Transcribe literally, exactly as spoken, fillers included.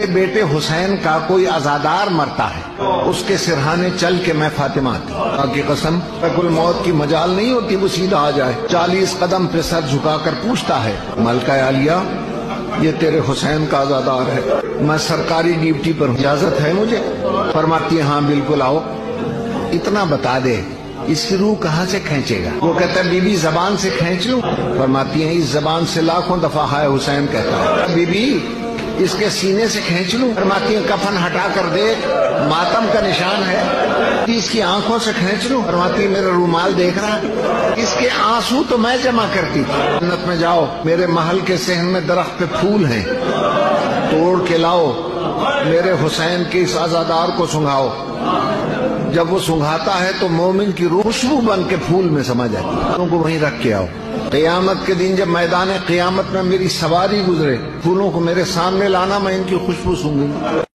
بیٹے حسین کا کوئی عزادار مرتا ہے، اس کے سرہانے چل کے میں فاطمہ آتی ہوں کی قسم، کل موت کی مجال نہیں ہوتی وہ سیدھا آ جائے، چالیس قدم پہ سر جھکا کر پوچھتا ہے ملکہ عالیہ یہ تیرے حسین کا عزادار ہے، میں سرکاری ڈیوٹی پر ہوں، اجازت ہے مجھے؟ فرماتی ہے ہاں بالکل آؤ، اتنا بتا دے اس کی روح کہاں سے کھینچے گا؟ وہ کہتا ہے بی بی زبان سے کھینچ لوں؟ فرماتی ہیں اس زبان سے لاکھوں دفعہ ہائے حسین کہتا ہے، بی بی اس کے سینے سے کھینچ لوں؟ فرماتی ہیں کفن ہٹا کر دیکھ ماتم کا نشان ہے، اس کی آنکھوں سے کھینچ لوں؟ فرماتی ہے میرا رومال دیکھ رہا، اس کے آنسو تو میں جمع کرتی تھی، جنت میں جاؤ میرے محل کے صحن میں درخت پہ پھول ہیں توڑ کے لاؤ، میرے حسین کے اس عزادار کو سنگھاؤ، جب وہ سنگھاتا ہے تو مومن کی روح خوشبو بن کے پھول میں سما جاتی ہے، پھولوں کو وہیں رکھ کے آؤ، قیامت کے دن جب میدان قیامت میں میری سواری گزرے پھولوں کو میرے سامنے لانا، میں ان کی خوشبو سونگوں گا۔